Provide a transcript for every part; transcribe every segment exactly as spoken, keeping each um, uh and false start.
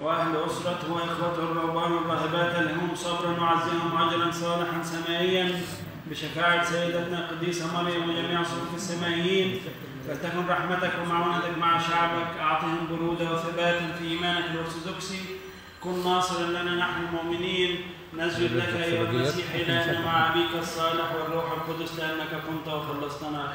وأهل أسرته وإخوته الرهبان والراهبات لهم صبرا وعزهم أجرا صالحا سمائيا بشفاعة سيدتنا القديسة مريم وجميع صفوف السمائيين. فلتكن رحمتك ومعونتك مع شعبك، أعطهم برودة وثباتا في إيمانك الأرثوذكسي. كن ناصرا لنا نحن المؤمنين، نسجد لك أيها المسيح إلهنا مع أبيك الصالح والروح القدس، لأنك كنت وخلصتنا.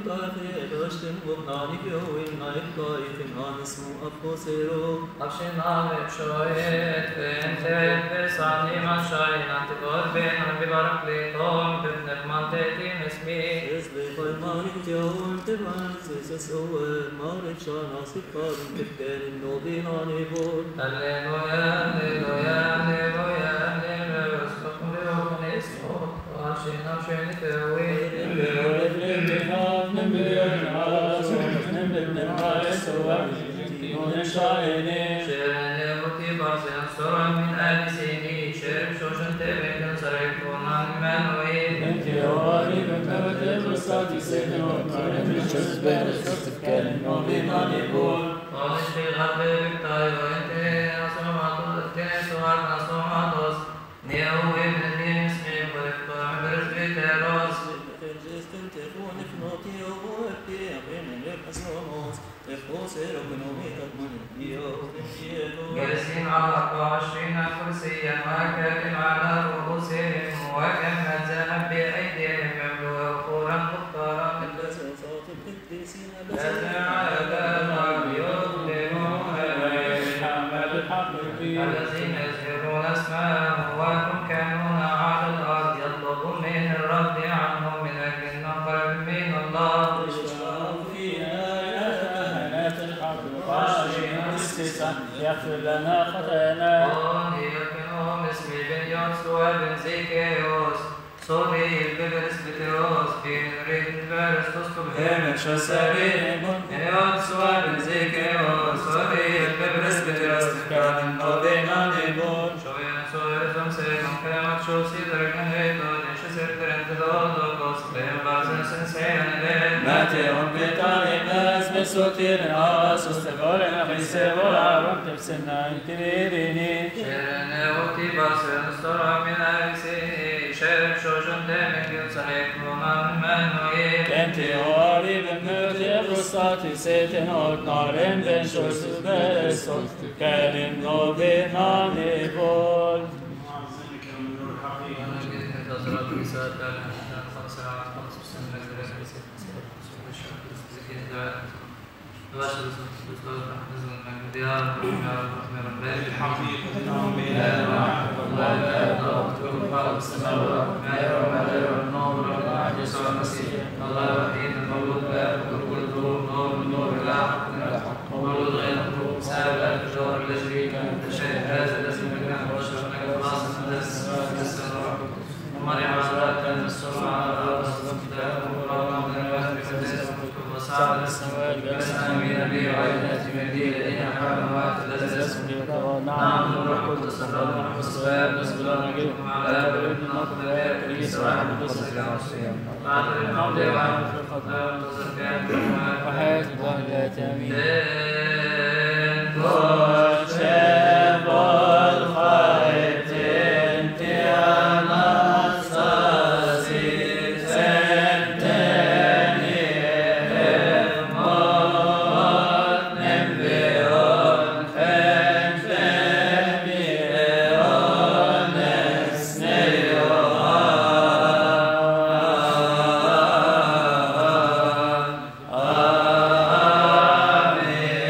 جالسين على أربعة وعشرين كرسيا وأكابر على رؤوسهم وكم ذهب بأيديهم يملؤ بخورا مختارا الذين على الأرض يظلمون الذين يذكرون اسمه والمكانون على الأرض يطلبون من الرب عنهم من أجل النقر من الله يغفر لنا خطايانا. يكنهم اسمي بن يوسوى بن زيكيوس صوري الببرس بتروس في نريد البرس تسكب هيمن شو سبيل يوسوى بن زيكيوس صوري الببرس بتروس كان النوبينا نيبون شو ينسوى رزم سيكون كلمة شو سيدر نهيدون شو سيدر انتدودو قصبين بازن سنسين لين ماتيون بيطاني ناس بسوتير ناس استغولنا بيسيبولا رمت بسنا انتبيريني شيرنا وقتي باسر نسترى من أكسيني شيرم شوشن دمين جن صحيح رومان منوي كنتي هواري بموت يبرستاتي سيتن هوت نارين بن شوسو بسوت كالين نوبي ناني بول معظمك من نور الحقيقة نظرات رسالة كالين خمس ساعات خمس سنين لك تباشر بسلوك نزل من ديار من الحقيقة نوم إلى واحد الله لا يضرب خالق السماوات ما يرى ما لا يرى النور الله يسوع المسيح الله الوحيد المولود لا يخلق كل نور نور من نور لا حق من الحق مولود غير مخلوق سابق الجوهر لا شريك له شيء هذا الاسم من نحن بشر من خلاص من السماوات السماوات ومريم عذراء كانت السماء على الارض وكتاب وقرآن من الوقت بقدس وصعد السماوات بأسامي نبي وعينات مهدي لدينا حرمات الذي اسم نعم نور القدس الرب والسباب نسبل ونجيبكم على آب والابن والروح القدس كريس واحد القدس الجامعين بعد الموت وعن في الخطايا وتزكية وحياة الله لا تامين. Amen.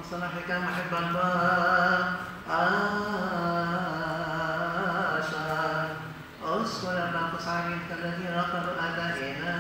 صلاحك محبا باشا اذكر الناقص عليك الذي رقب ابائنا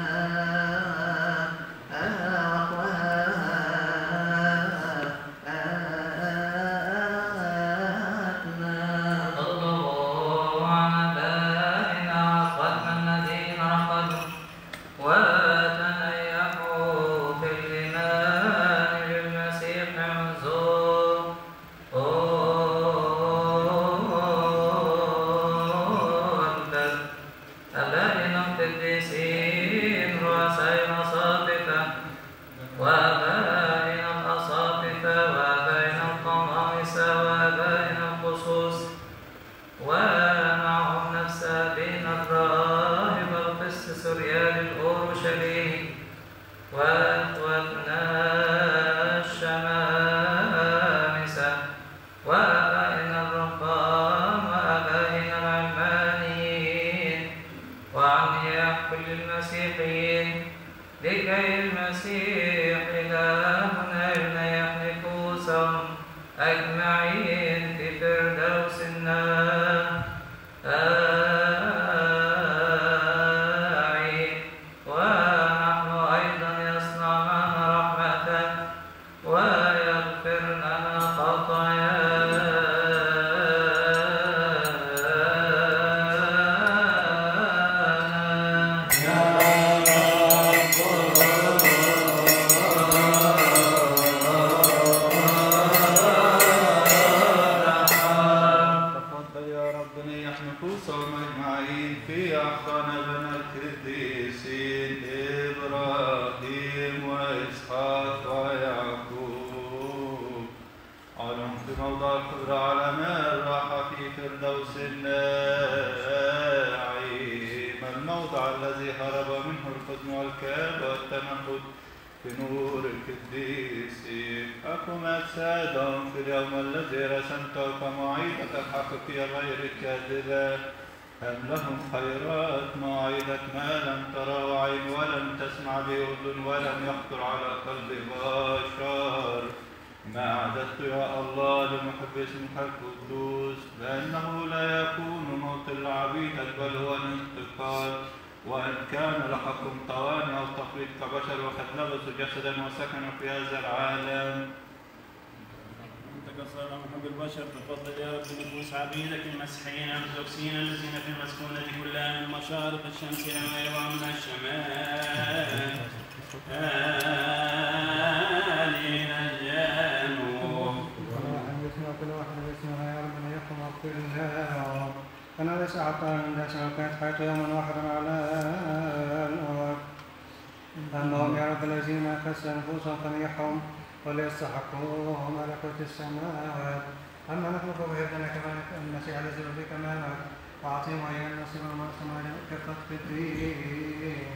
وليستحقوا ملكوت السماوات أما نحن فوهبنا كما المسيح الذي في كمالك وأعطيهم أيها النصيب المعصوم كفت في الدين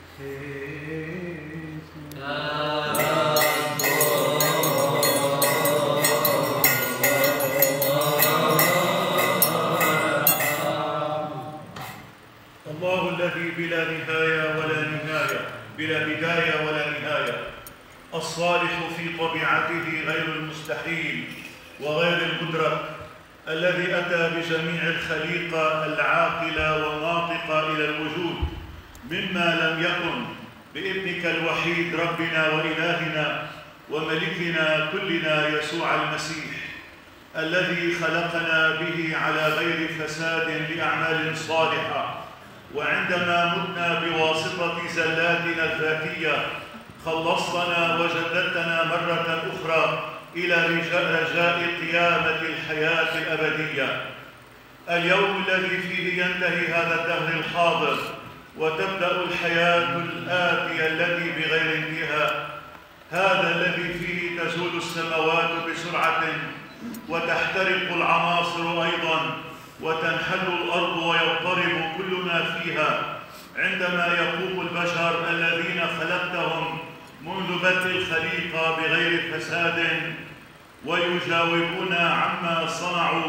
الله الذي بلا نهاية ولا نهاية بلا بداية ولا نهاية الصالح في طبيعته غير المستحيل وغير المدرك الذي أتى بجميع الخليقة العاقلة والناطقة إلى الوجود مما لم يكن بابنك الوحيد ربنا وإلهنا وملكنا كلنا يسوع المسيح الذي خلقنا به على غير فساد لأعمال صالحة وعندما متنا بواسطة زلاتنا الذاتية خلصتنا وجددتنا مرة أخرى إلى رجاء قيامة الحياة الأبدية. اليوم الذي فيه ينتهي هذا الدهر الحاضر وتبدأ الحياة الآتية التي بغير انتهاء، هذا الذي فيه تزول السماوات بسرعة وتحترق العناصر أيضا وتنحل الأرض ويضطرب كل ما فيها عندما يقوم البشر الذين خلقتهم منذ بدء الخليقة بغير فساد ويجاوبون عما صنعوا.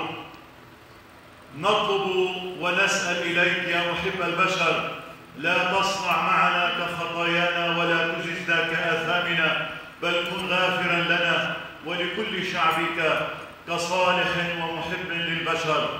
نطلب ونسأل إليك يا محب البشر لا تصنع معنا كخطايانا ولا تجزنا كآثامنا، بل كن غافرا لنا ولكل شعبك كصالح ومحب للبشر.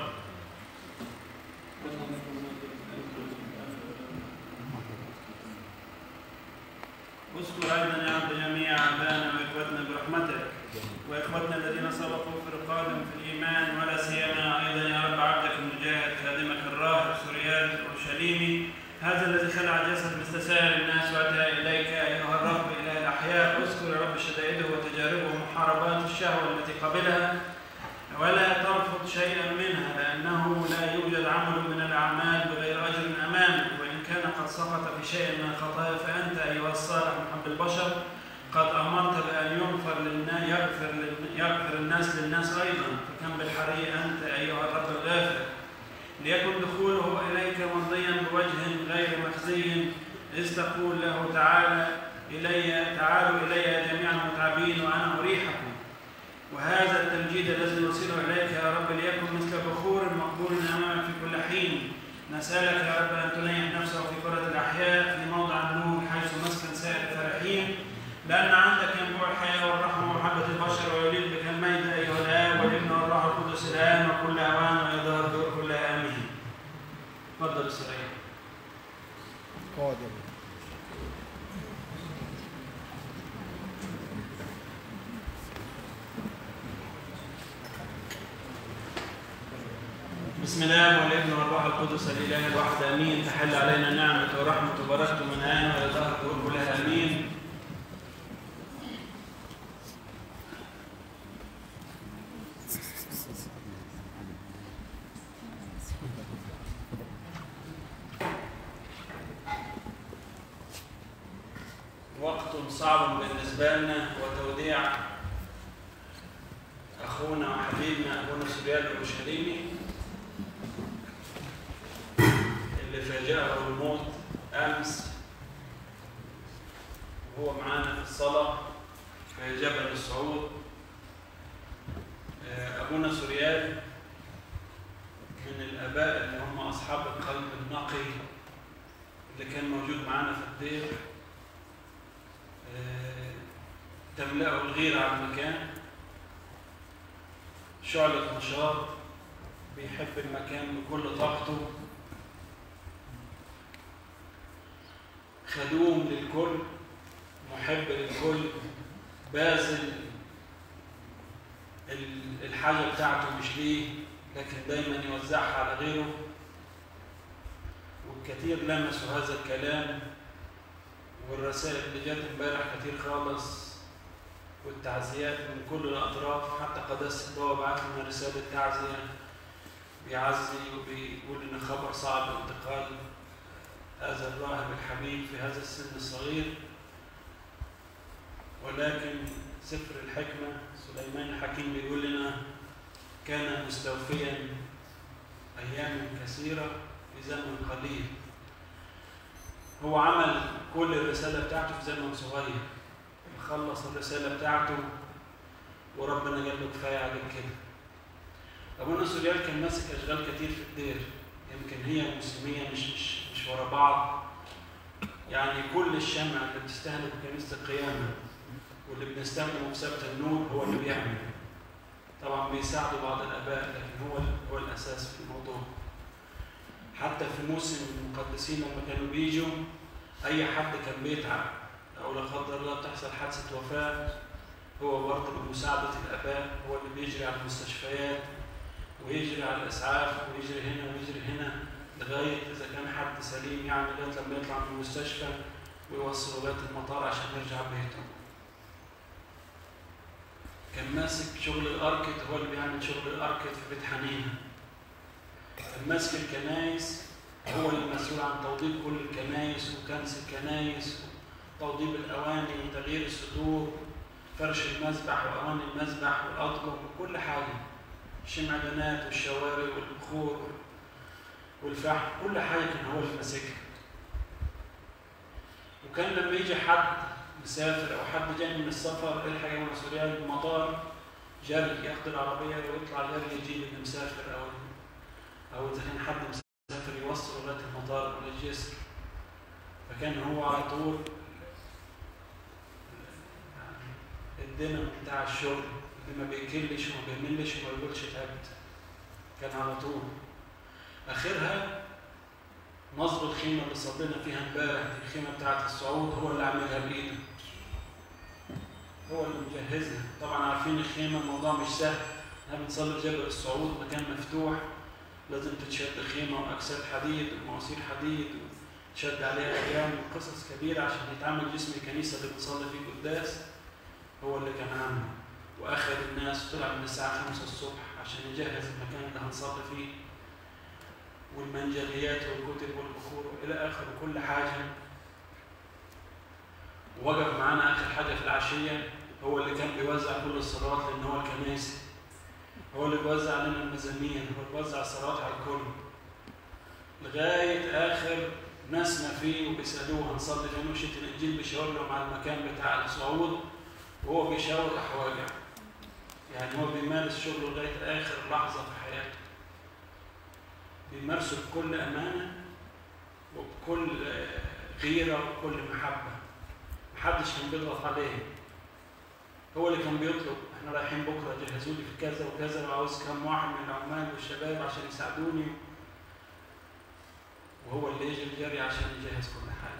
اذكر ايضا يا رب جميع ابائنا واخوتنا برحمتك، واخوتنا الذين سبقوا في رقابهم في الايمان، ولا سيما ايضا يا رب عبدك المجاهد خادمك الراهب سوريال الاورشليمي، هذا الذي خلع جسد مستساهل الناس واتى اليك ايها الرب اله الاحياء. اذكر يا رب شدائده وتجاربه ومحاربات الشهوه التي قبلها، ولا ترفض شيئا منها، لانه لا يوجد عمل من الاعمال بغير اجر امامك. وان كان قد سقط في شيء من الخطايا فانت ايها الصالح محب البشر قد امرت بان يغفر للناس يغفر يغفر الناس للناس ايضا، فكم بالحري انت ايها الرب الغافر. ليكن دخوله اليك مرضيا بوجه غير مخزي، اذ تقول له تعالى الي تعالوا الي جميعا المتعبين وانا اريحكم. وهذا التمجيد الذي نرسله اليك يا رب ليكن مثل بخور مقبول امامك في كل حين. نسالك يا رب ان تليح نفسه في كرة الاحياء في موضع النور حيث مسكن سائر الفرحين، لان عندك ينبوع الحياه والرحمه ومحبه البشر، ويليق بك الميت ايها الاب والابن والروح القدس الان وكل اوان ويظهر الدور كلها امين. تفضل اسرائيل. قادم. بسم الله والابن والروح القدس الاله الواحد امين. تحل علينا نعمه ورحمه وبركه من الان والى ظهر الدور كلها امين. وقت صعب بالنسبه لنا وتوديع اخونا وحبيبنا ابونا سوريال الاورشليمي اللي فاجأه الموت امس وهو معانا في الصلاه في جبل الصعود. ابونا سوريال من الاباء اللي هم اصحاب القلب النقي اللي كان موجود معانا في الدير، تملأه الغيرة على المكان، شعلة نشاط، بيحب المكان بكل طاقته، خدوم للكل، محب للكل، باذل الحاجة بتاعته مش ليه لكن دايما يوزعها على غيره. والكثير لمسوا هذا الكلام، والرسائل اللي جات امبارح كتير خالص، والتعزيات من كل الاطراف. حتى قداسه البابا بعت لنا رساله تعزيه بيعزي وبيقول ان خبر صعب انتقال هذا الراهب الحبيب في هذا السن الصغير. ولكن سفر الحكمه سليمان الحكيم بيقول لنا كان مستوفيا ايام كثيره في زمن قليل. هو عمل كل الرسالة بتاعته في زمن صغير، خلص الرسالة بتاعته وربنا قال له كفاية عليك كده. أبونا سوريال كان ماسك أشغال كتير في الدير، يمكن هي موسمية مش مش مش ورا بعض. يعني كل الشمع اللي بتستهلك كنيسة القيامة واللي بنستخدمه في سبت النور هو اللي بيعمل. طبعا بيساعدوا بعض الآباء لكن هو هو الأساس في الموضوع. حتى في موسم المقدسين لما كانوا بيجوا اي حد كان بيتعب او لا قدر الله تحصل حادثه وفاه، هو برضه بمساعده الاباء هو اللي بيجري على المستشفيات ويجري على الاسعاف ويجري هنا ويجري هنا لغايه اذا كان حد سليم، يعني لغايه لما يطلع من المستشفى ويوصله لغايه المطار عشان يرجع بيته. كان ماسك شغل الاركت، هو اللي بيعمل شغل الاركت في بيت حنينه. ماسك الكنايس، هو المسؤول عن توضيب كل الكنايس وكنس الكنايس، توضيب الاواني، تغيير الصدور، فرش المذبح واواني المذبح والاطقم وكل حاجه، الشمعدانات والشوارع والبخور والفحم، كل حاجه كان هو اللي ماسكها. وكان لما يجي حد مسافر او حد جاي من السفر الحق يا سوريال المطار جري ياخد العربيه ويطلع جري يجيب اللي مسافر او أو إذا كان حد مسافر يوصله لغاية المطار ولا الجسر. فكان هو على طول الدينامو بتاع الشغل اللي ما بيكلش وما بيملش وما بيقولش تعبت، كان على طول. آخرها نصب الخيمة اللي صلينا فيها امبارح، دي الخيمة بتاعت الصعود، هو اللي عاملها بإيده، هو اللي مجهزها. طبعا عارفين الخيمة الموضوع مش سهل، احنا بنصلي في جبل الصعود، مكان مفتوح، لازم تتشد خيمة وأكساد حديد ومواسير حديد وتشد عليها أيام وقصص كبيرة عشان يتعمل جسم الكنيسة اللي بنصلي فيه قداس، هو اللي كان عامله. وأخذ الناس طلع من الساعة خمسة الصبح عشان يجهز المكان اللي هنصلي فيه، والمنجليات والكتب والبخور وإلى آخر كل حاجة. ووقف معانا آخر حاجة في العشية، هو اللي كان بيوزع كل الصلوات لأن هو الكنيسة، هو اللي بيوزع علينا المزامير، هو اللي بيوزع الصلوات على الكل لغاية آخر نسمة فيه. وبيسألوه هنصلي فين وشيت الإنجيل، بيشاور لهم على المكان بتاع الصعود وهو بيشاور أحواجه، يعني هو بيمارس شغله لغاية آخر لحظة في حياته، بيمارسه بكل أمانة وبكل غيرة وبكل محبة، محدش كان بيضغط عليه، هو اللي كان بيطلب احنا رايحين بكره جهزوا لي في كذا وكذا وعاوز كم واحد من العمال والشباب عشان يساعدوني، وهو اللي يجي الجري عشان يجهز كل حاجه.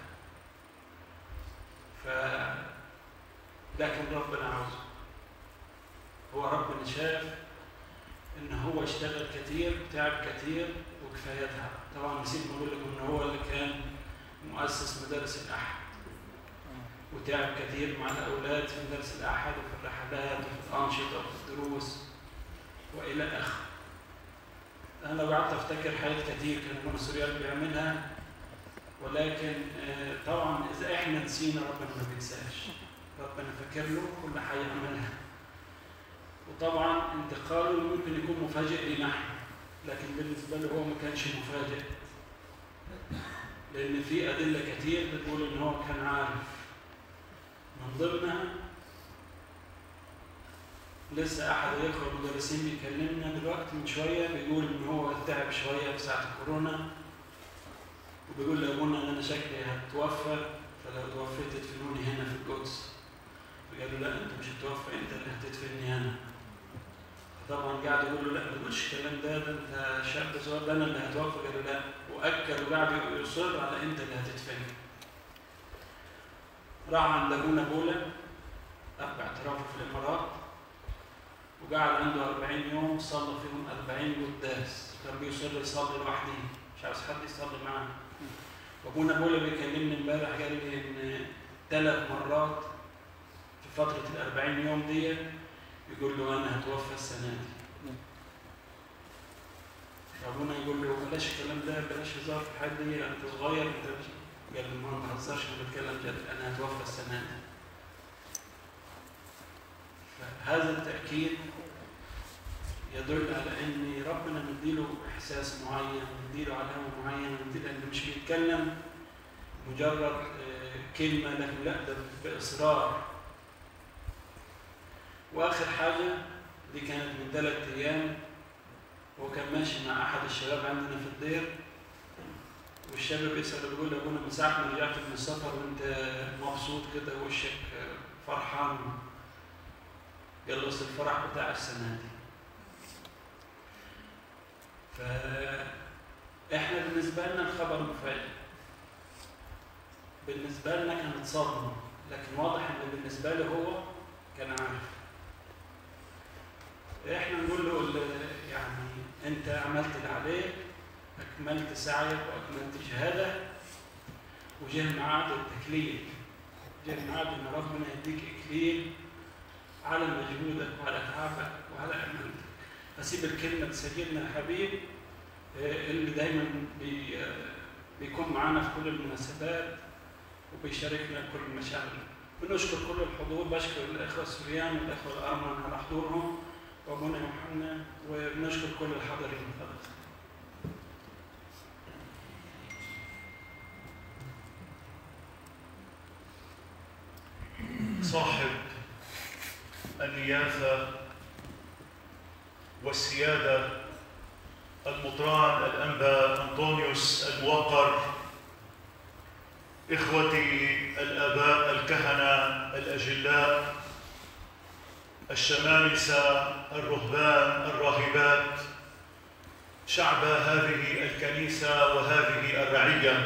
ف لكن ربنا عاوزه، هو ربنا شاف ان هو اشتغل كتير وتعب كتير وكفايتها. طبعا نسيت ما اقول لكم ان هو اللي كان مؤسس مدارس الاحد، وتعب كثير مع الأولاد في مدارس الأحد وفي الرحلات وفي الأنشطة وفي الدروس وإلى آخره. أنا لو قعدت أفتكر حاجات كثير كان ابونا سوريال بيعملها، ولكن طبعا إذا إحنا نسينا ربنا ما بينساش، ربنا فاكر له كل حاجة عملها. وطبعا انتقاله ممكن يكون مفاجئ لنا احنا، لكن بالنسبة له هو ما كانش مفاجئ، لأن في أدلة كثير بتقول إن هو كان عارف. من ضمنها لسه احد الاخوه المدرسين بيكلمنا دلوقتي من شويه، بيقول ان هو تعب شويه في ساعه الكورونا، وبيقول لابونا ان انا شكلي هتوفى، فلو توفيت تدفنوني هنا في القدس. فقال له لا انت مش هتوفى، انت اللي هتدفني هنا. طبعا قاعد يقول له لا ما تقولش الكلام ده، ده انت شاب صغير، ده انا اللي هتوفى. قال له لا، واكد وقاعد يصر على انت اللي هتدفني. راح عند ابونا بولا اب اعترافه في الامارات، وقعد عنده أربعين يوم صلى فيهم أربعين قداس، كان بيصر يصلي لوحده مش عاوز حد يصلي معاه. وابونا بولا بيكلمني امبارح قال لي ان ثلاث مرات في فتره الأربعين يوم دي يقول له انا هتوفى السنه دي. فابونا يقول له بلاش الكلام ده، بلاش هزار في الحاجات دي، انت صغير انت مش. قال له ما تهزرش، انا بتكلم جد، انا هتوفى السنه دي. فهذا التاكيد يدل على ان ربنا مديله احساس معين، مديله علامه معينه، مديله انه مش بيتكلم مجرد كلمه، لكن لا ده باصرار. واخر حاجه دي كانت من ثلاث ايام، هو كان ماشي مع احد الشباب عندنا في الدير، والشاب بيسأل بيقول لابونا من ساعة ما رجعت من السفر وانت مبسوط كده ووشك فرحان. قال له الفرح بتاع السنة دي. فإحنا بالنسبة لنا الخبر مفاجئ، بالنسبة لنا كانت صدمة، لكن واضح إن بالنسبة له هو كان عارف. إحنا نقول له يعني أنت عملت اللي عليك، أكملت سعيك وأكملت جهادك، وجه ميعاد التكليف، جه ميعاد إن ربنا يديك إكليل على مجهودك وعلى تعبك وعلى أمانتك. أسيب الكلمة لسيدنا الحبيب اللي دايما بي بيكون معانا في كل المناسبات وبيشاركنا كل المشاعر. بنشكر كل الحضور، بشكر الإخوة السوريان والإخوة الأرمن على حضورهم وأبونا يوحنا، وبنشكر كل الحاضرين. صاحب النيافة والسيادة المطران الأنبا أنطونيوس الموقر، إخوتي الآباء الكهنة الأجلاء، الشمامسة، الرهبان، الراهبات، شعب هذه الكنيسة وهذه الرعية،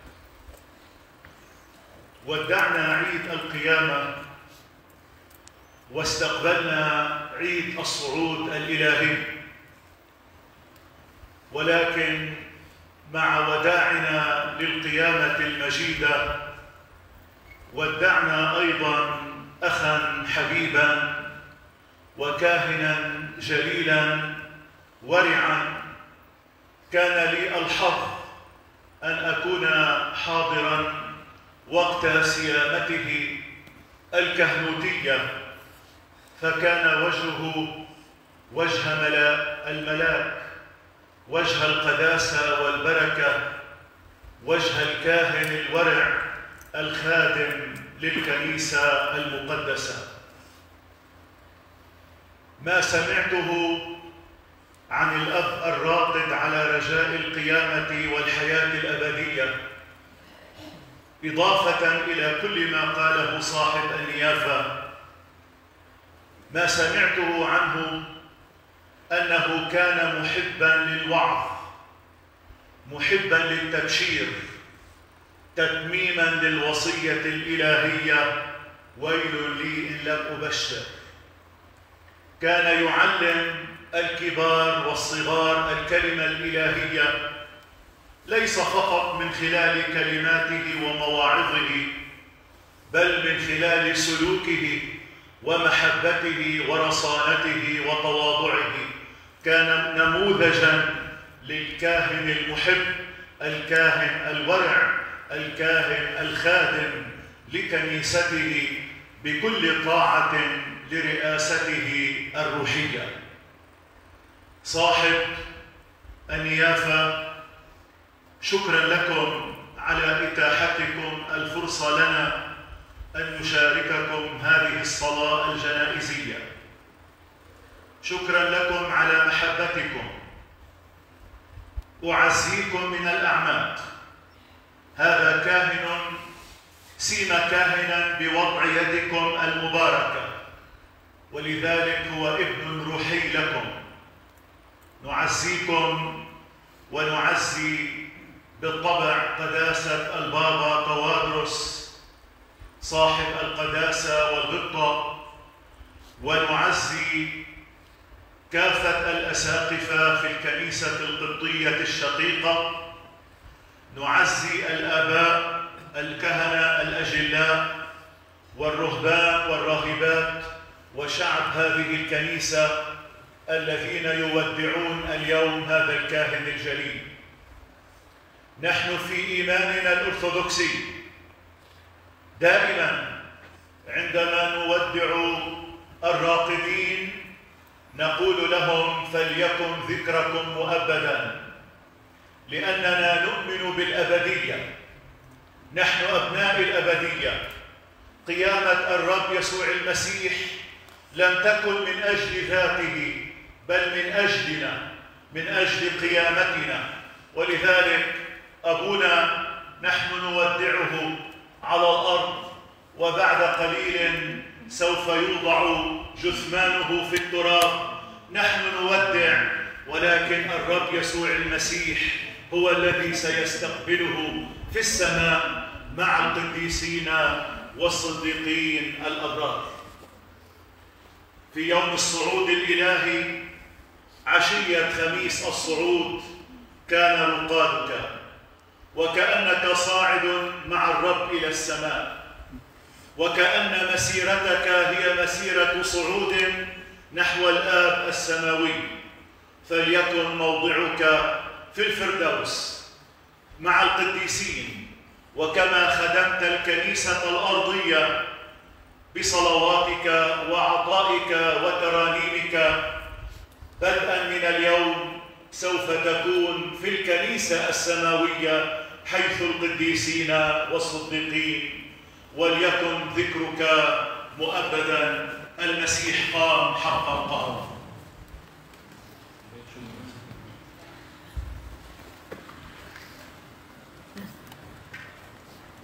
ودعنا عيد القيامة واستقبلنا عيد الصعود الإلهي، ولكن مع وداعنا للقيامة المجيدة ودعنا أيضا أخا حبيبا وكاهنا جليلا ورعا كان لي الحظ أن أكون حاضرا وقت صيامته الكهنوتية، فكان وجهه وجه ملا الملاك، وجه القداسة والبركة، وجه الكاهن الورع الخادم للكنيسة المقدسة. ما سمعته عن الأب الراقد على رجاء القيامة والحياة الأبدية، إضافة إلى كل ما قاله صاحب النيافة، ما سمعته عنه أنه كان محباً للوعظ، محباً للتبشير، تتميماً للوصية الإلهية ويل لي إن لم أبشر. كان يعلم الكبار والصغار الكلمة الإلهية ليس فقط من خلال كلماته ومواعظه، بل من خلال سلوكه ومحبته ورصانته وتواضعه. كان نموذجاً للكاهن المحب، الكاهن الورع، الكاهن الخادم لكنيسته بكل طاعة لرئاسته الروحية. صاحب النيافة، شكراً لكم على إتاحتكم الفرصة لنا أن نشارككم هذه الصلاة الجنائزية. شكراً لكم على محبتكم. أعزيكم من الأعماد. هذا كاهن سيم كاهناً بوضع يدكم المباركة، ولذلك هو ابن روحي لكم. نعزيكم ونعزي بالطبع قداسة البابا توادرس صاحب القداسة والغبطة، ونعزي كافة الأساقفة في الكنيسة القبطية الشقيقة. نعزي الآباء الكهنة الأجلاء والرهبان والراهبات وشعب هذه الكنيسة الذين يودعون اليوم هذا الكاهن الجليل. نحن في إيماننا الأرثوذكسي دائما عندما نودع الراقدين نقول لهم فليكن ذكركم مؤبدا، لأننا نؤمن بالأبدية. نحن أبناء الأبدية. قيامة الرب يسوع المسيح لم تكن من أجل ذاته، بل من أجلنا، من أجل قيامتنا. ولذلك أبونا نحن نودعه على الأرض، وبعد قليل سوف يوضع جثمانه في التراب. نحن نودع، ولكن الرب يسوع المسيح هو الذي سيستقبله في السماء مع القديسين والصديقين الأبرار. في يوم الصعود الإلهي عشية خميس الصعود كان رقادك، وكأنك صاعد مع الرب إلى السماء، وكأن مسيرتك هي مسيرة صعود نحو الآب السماوي. فليكن موضعك في الفردوس مع القديسين، وكما خدمت الكنيسة الأرضية بصلواتك وعطائك وترانيمك، بدءا من اليوم سوف تكون في الكنيسة السماوية حيث القديسين والصديقين. وليكن ذكرك مؤبدا. المسيح قام حقا قام.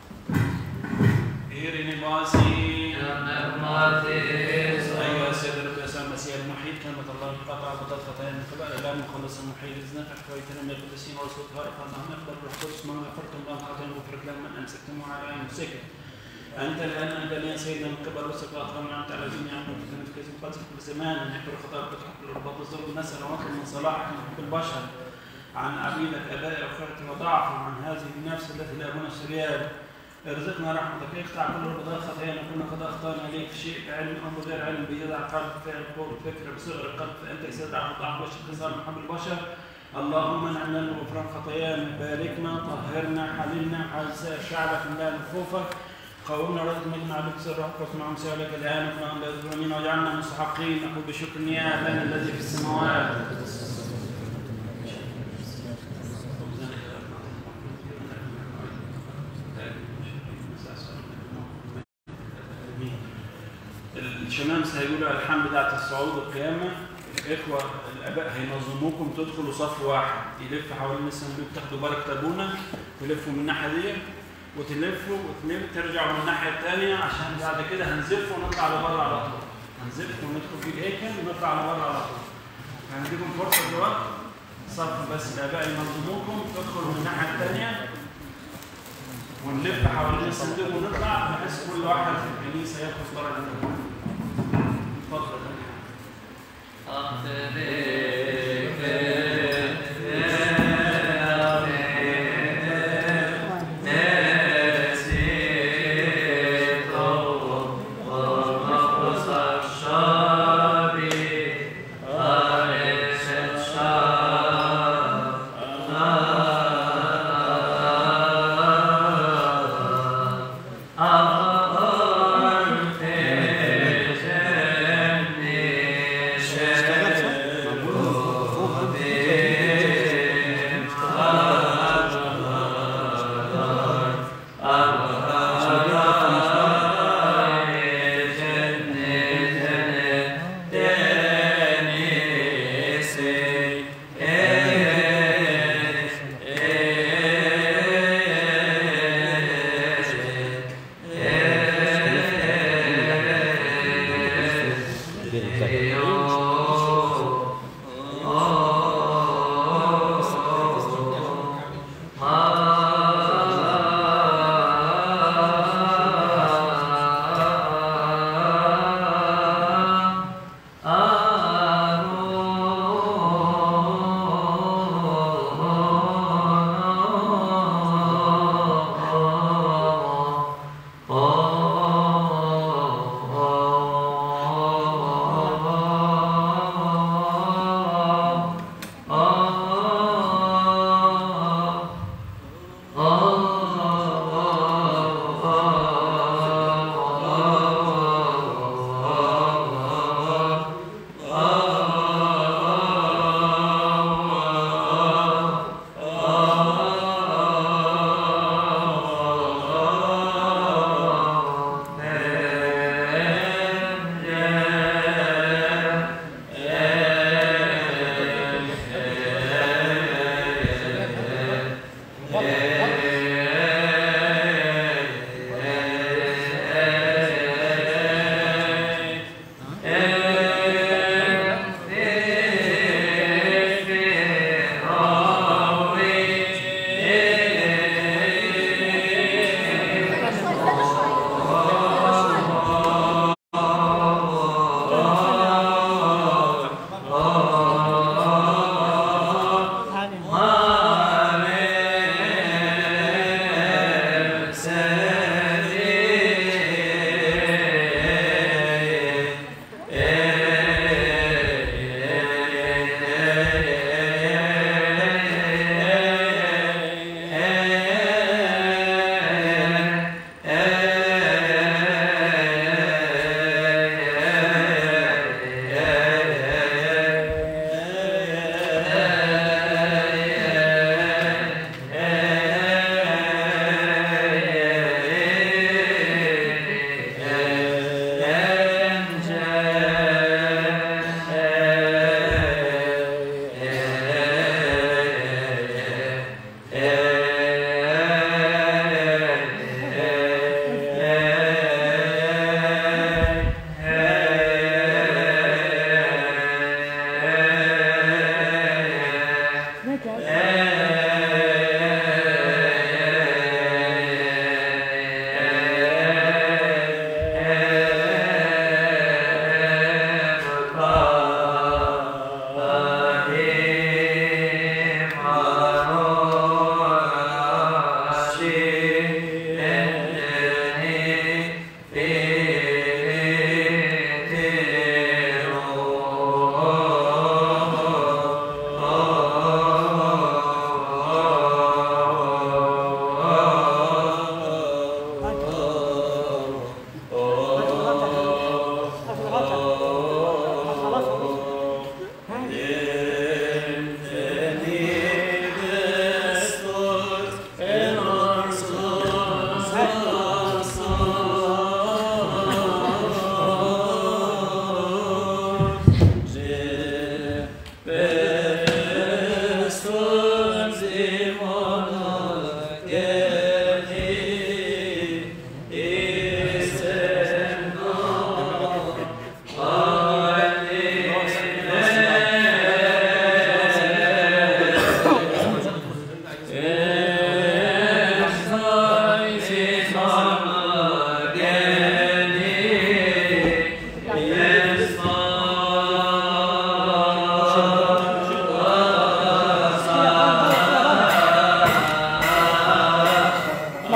Irini basi, Amen. ayo sedr كلمة الله القطع بطاط خطايا من قبل الآن مخلص المحيي لزنا فحكويتنا من القديسين ورسولها اللهم نقبل الروح القدس من غفرتم لهم خطاياهم وغفرت لهم من أمسكتم على أنفسكم. أنت الآن أنت يا سيدنا من قبل رسلك وأطلع نعمت على جميع المؤمنين في كتاب القدس كل زمان نحب الخطايا بتحب الرباط الزوج نسأل ونطلب من صلاحك ونحب البشر عن عبيدك آبائي وأخواتي وضعفهم عن هذه النفس التي لا بنا سريان. ارزقنا رحمتك اقطع كل ربطات خطايانا كنا قد اخطانا اليك في شيء بعلم او بغير علم بيدع قلب فعل قول فكر بصغر القلب فانت سيد عبد ضعف بشر خسار محب البشر. اللهم نعم لنا غفران خطايانا باركنا طهرنا حللنا حال سائر شعبك من لا خوفك قومنا ردت مجمع بك سر روحك واسمع مسالك الان وكما لا تظلمين واجعلنا مستحقين نقول بشكر يا ابانا الذي في السماوات. الشمامسة هيقولوا الحمد بتاعت الصعود والقيامة. الإخوة الآباء هينظموكم تدخلوا صف واحد يلف حوالين الصندوق تاخدوا بركة أبونا تلفوا من الناحية دي وتلفوا وتلفوا ترجعوا من الناحية الثانية عشان بعد كده هنزف ونطلع لبره على طول. هنزف وندخل في الهيكل ونطلع لبره على طول. هنديكم فرصة دلوقتي صف بس الآباء ينظموكم تدخلوا من الناحية الثانية ونلف حوالين الصندوق ونطلع بحيث كل واحد في الكنيسة ياخد بركة أبونا. اتفضل. Oh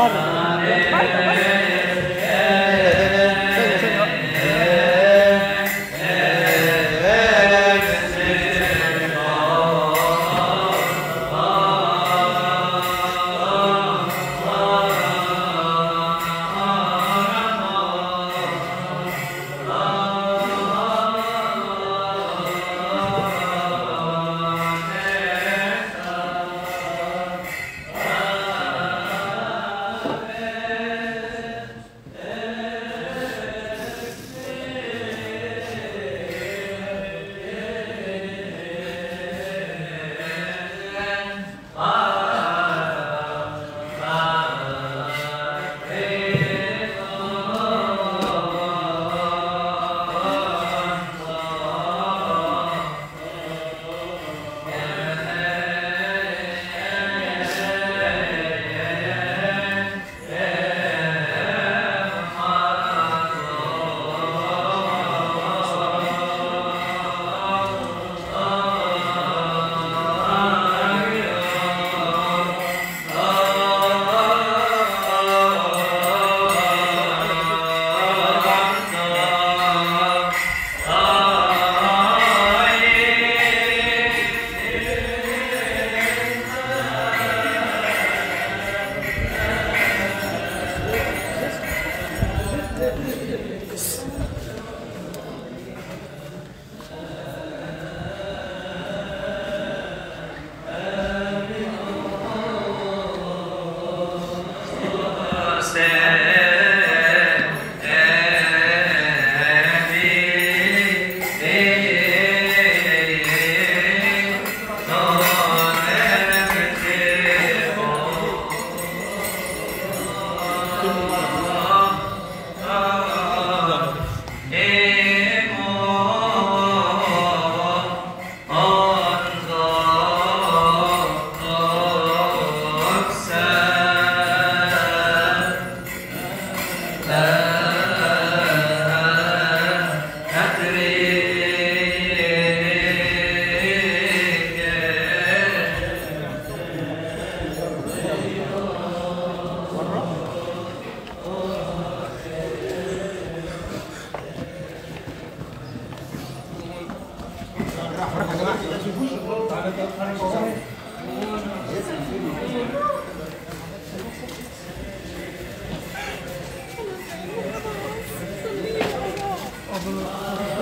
أبو